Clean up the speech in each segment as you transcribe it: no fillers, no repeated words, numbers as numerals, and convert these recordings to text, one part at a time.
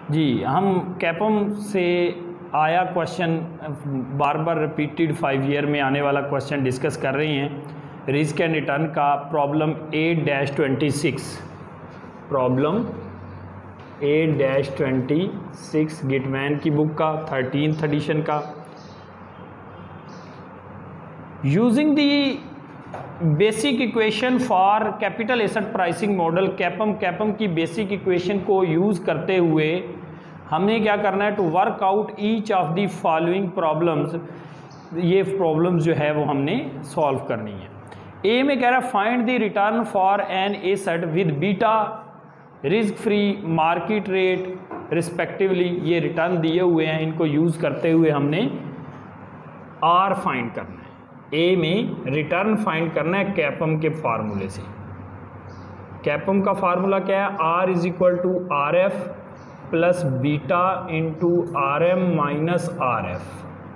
जी, हम कैपम से आया क्वेश्चन बार बार रिपीटेड 5 ईयर में आने वाला क्वेश्चन डिस्कस कर रहे हैं। रिस्क एंड रिटर्न का प्रॉब्लम 8-26, प्रॉब्लम 8-26 गिटमैन की बुक का 13th एडिशन का। Using the basic equation for capital asset pricing model, CAPM की बेसिक इक्वेशन को यूज़ करते हुए हमने क्या करना है, to work out each of the following problems. ये प्रॉब्लम्स जो है वो हमने सॉल्व करनी है। ए में कह रहा है find the return for an asset with beta, risk free, market rate respectively. ये रिटर्न दिए हुए हैं, इनको यूज़ करते हुए हमने आर फाइंड करना है। ए में रिटर्न फाइंड करना है कैपम के फार्मूले से। कैपम का फार्मूला क्या है, R is equal to R F plus beta into R M minus R F.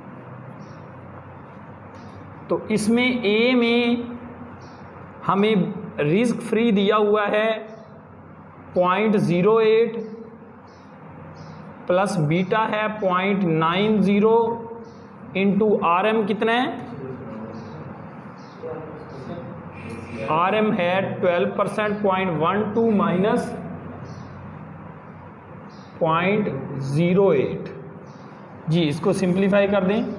तो इसमें ए में हमें रिस्क फ्री दिया हुआ है 0.08 प्लस बीटा है 0.90 इंटू आर एम कितना है, आर एम है 12%, 0.12 माइनस 0.08। जी, इसको सिंप्लीफाई कर दें।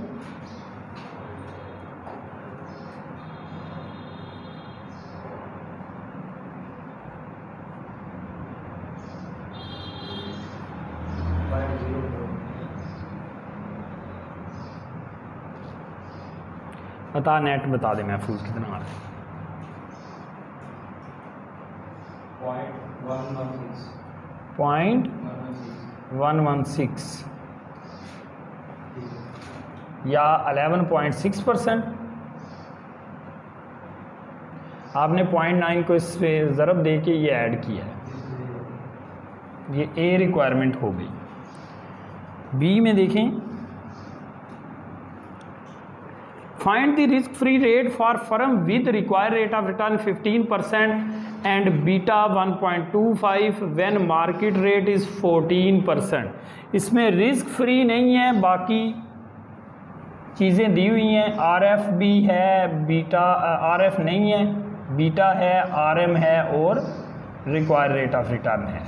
बता, नेट बता दे महफूज कितना आ रहा है। 0.116 या 11.6%। आपने 0.9 को इसमें ज़रब दे के ये ऐड किया है, ये ए रिक्वायरमेंट हो गई। बी में देखें, find the risk free rate for firm with required rate of return 15% and beta 1.25 when market rate is 14%। इसमें रिस्क फ्री नहीं है, बाकी चीज़ें दी हुई हैं। आर एफ भी है, बीटा आर एफ नहीं है, बीटा है, आर एम है और रिक्वायर्ड रेट ऑफ रिटर्न है।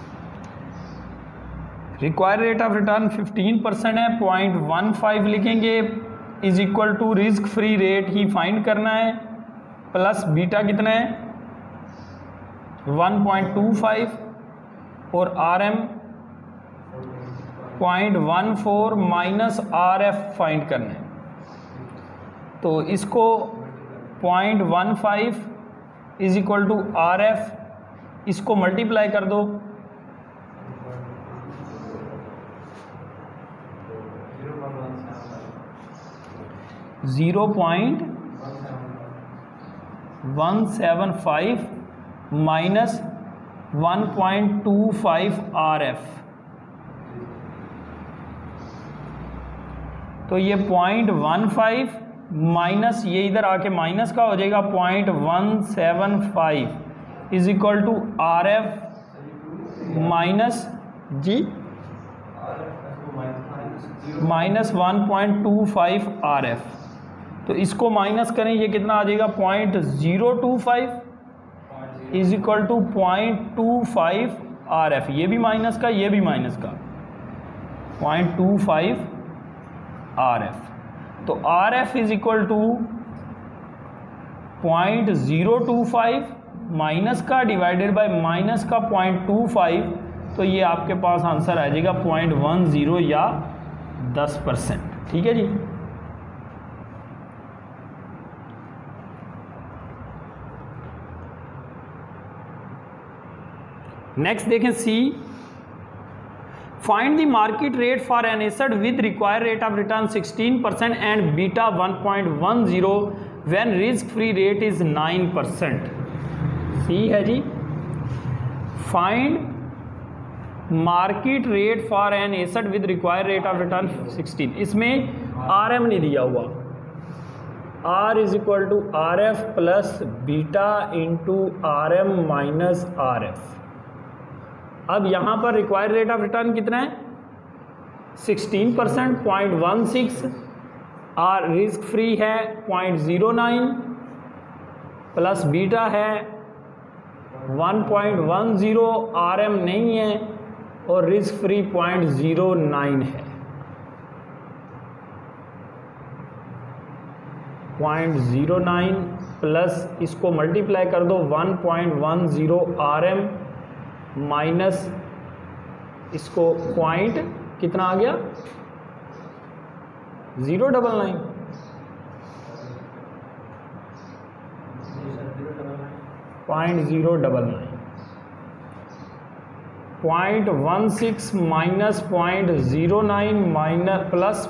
रिक्वायर्ड रेट ऑफ रिटर्न 15% है, 0.15 लिखेंगे is equal to risk free rate ही फाइंड करना है, प्लस बीटा कितना है 1.25 और R M 0.14 minus R F find करना है। तो इसको 0.15 is equal to R F, इसको मल्टीप्लाई कर दो, .175 माइनस 1.25 आर एफ। तो ये 0.15 माइनस ये इधर आके माइनस का हो जाएगा 0.175 is equal to R F minus जी माइनस 1.25 आर एफ। तो इसको माइनस करें, ये कितना आ जाएगा 0.025 is equal to 0.25 R F. ये भी माइनस का, ये भी माइनस का, 0.25 आर एफ। तो R F is equal to 0.025 minus का डिवाइडेड बाय माइनस का 0.25। तो ये आपके पास आंसर आ जाएगा 0.10 या 10%। ठीक है जी। नेक्स्ट देखें C, find the market rate for an asset with required rate of return 16% and beta 1.10 when risk free rate is 9%। C है जी, find market rate for an asset with required rate of return 16। इसमें R M नहीं दिया हुआ, R is equal to R F plus beta into R M minus R F. अब यहाँ पर required rate of return कितना है 16%, 0.16 और रिस्क फ्री है 0.09 प्लस बीटा है 1.10, RM नहीं है और रिस्क फ्री 0.09 है। 0.09 प्लस इसको मल्टीप्लाई कर दो 1.10 RM माइनस इसको पॉइंट कितना आ गया 0.99। 0.099 0.16 minus 0.09 minus plus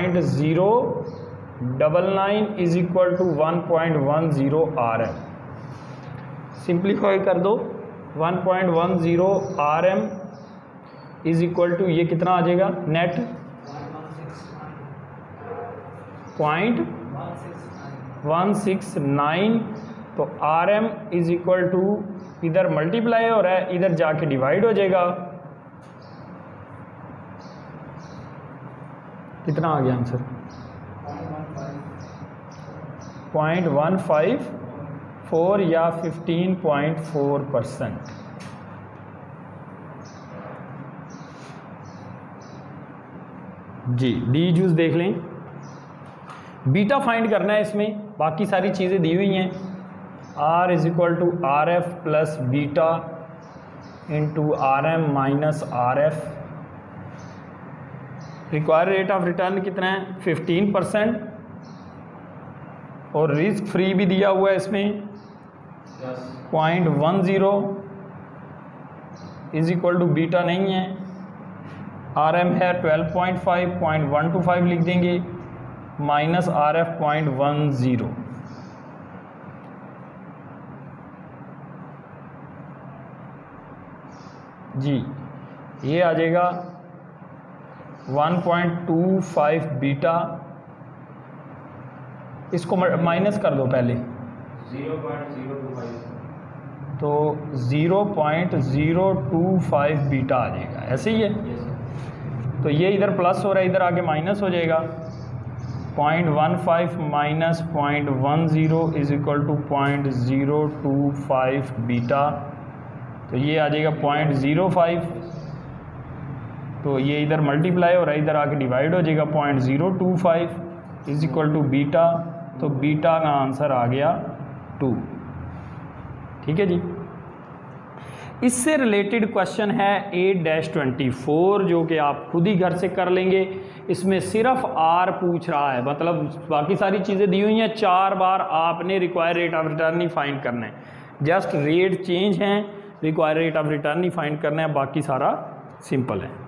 0.099 is equal to 1.10 RM। Simplify कर दो 1.10 RM इज इक्वल टू ये कितना आ जाएगा नेट 0.169। तो RM इज इक्वल टू इधर मल्टीप्लाई हो रहा है इधर जाके डिवाइड हो जाएगा, कितना आ गया आंसर 0.154 या 15.4%। जी डी जूस देख लें। बीटा फाइंड करना है इसमें, बाकी सारी चीज़ें दी हुई हैं। R is equal to RF plus beta into RM minus RF। Required rate of return कितना है 15% और रिस्क फ्री भी दिया हुआ है इसमें 0.10 इज इक्वल टू बीटा नहीं है, RM है 12.5, 0.125 लिख देंगे माइनस RF 0.10। जी ये आ जाएगा 1.25 बीटा, इसको माइनस कर दो पहले 0.025 तो 0.025 बीटा आ जाएगा, ऐसे ही है। तो ये इधर प्लस हो रहा है इधर आगे माइनस हो जाएगा 0.15 minus 0.10 is equal to 0.025 beta. तो ये आ जाएगा 0.05। तो ये इधर मल्टीप्लाई हो रहा है इधर आके डिवाइड हो जाएगा 0.025 इज इक्वल टू बीटा। तो बीटा का आंसर आ गया 2। ठीक है जी। इससे रिलेटेड क्वेश्चन है 8-24 जो कि आप खुद ही घर से कर लेंगे। इसमें सिर्फ R पूछ रहा है, मतलब बाकी सारी चीज़ें दी हुई हैं। 4 बार आपने रिक्वायर्ड रेट ऑफ रिटर्न ही फाइंड करना है, जस्ट रेट चेंज हैं, रिक्वायर्ड रेट ऑफ रिटर्न ही फाइंड करना है, बाकी सारा सिंपल है।